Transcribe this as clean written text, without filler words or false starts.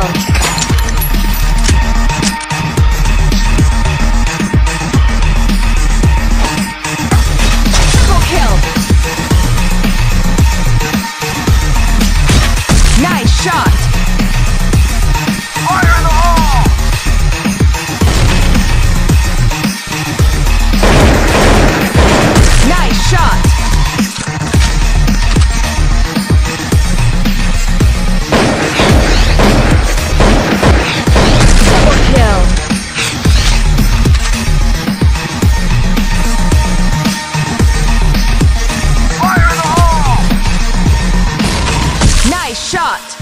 Triple kill. Nice shot. Fire in the hole! Nice shot. Double kill. Fire in the hole! Nice shot.